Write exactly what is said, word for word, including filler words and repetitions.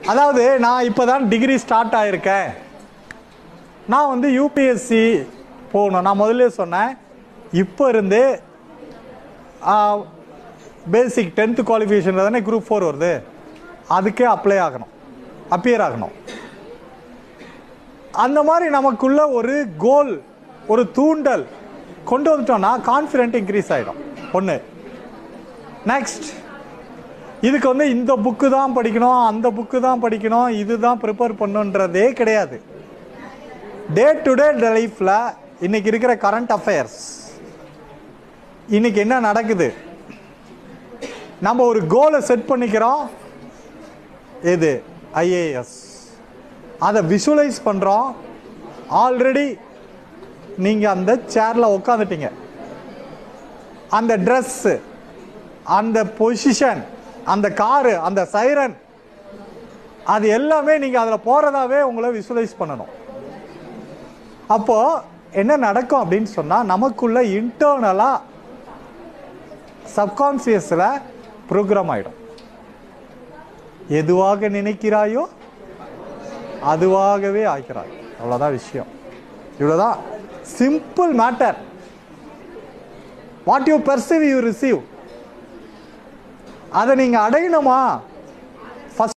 அதாவது நான் இப்போ தான் டிகிரி ஸ்டார்ட் ஆகிருக்கேன், நான் வந்து யூபிஎஸ்சி போகணும். நான் முதல்ல சொன்னேன், இப்போ இருந்து பேசிக் டென்த்து குவாலிஃபிகேஷன் தானே குரூப் ஃபோர் வருது, அதுக்கே அப்ளை ஆகணும், அப்பியர் ஆகணும். அந்த மாதிரி நமக்குள்ள ஒரு கோல், ஒரு தூண்டல் கொண்டு வந்துட்டோம்னா கான்ஃபிடென்ட் இன்க்ரீஸ் ஆகிடும். ஒன்று. நெக்ஸ்ட், இதுக்கு வந்து இந்த புக்கு தான் படிக்கணும், அந்த புக்கு தான் படிக்கணும், இதுதான் ப்ரிப்பேர் பண்ணுன்றதே கிடையாது. டே டு டே லைஃப்பில் இன்னைக்கு இருக்கிற கரண்ட் அஃபேர்ஸ், இன்னைக்கு என்ன நடக்குது, நம்ம ஒரு கோலை செட் பண்ணிக்கிறோம், எது ஐஏஎஸ், அதை விஷுவலைஸ் பண்ணுறோம். ஆல்ரெடி நீங்கள் அந்த சேரில் உட்காந்துட்டீங்க, அந்த ட்ரெஸ்ஸு, அந்த பொசிஷன், அந்த காரு, அந்த சைரன், அது எல்லாமே நீங்கள் அதில் போகிறதாவே உங்களை விஷுவலைஸ் பண்ணணும். அப்போது என்ன நடக்கும் அப்படின்னு சொன்னால், நமக்குள்ள இன்டர்னலாக சப்கான்சியஸில் ப்ரோக்ராம் ஆகிடும். எதுவாக நினைக்கிறாயோ அதுவாகவே ஆகிறாய். அவ்வளோதான் விஷயம். இவ்வளோதான் simple matter. What you perceive you receive. அதை நீங்கள் அடையணுமா?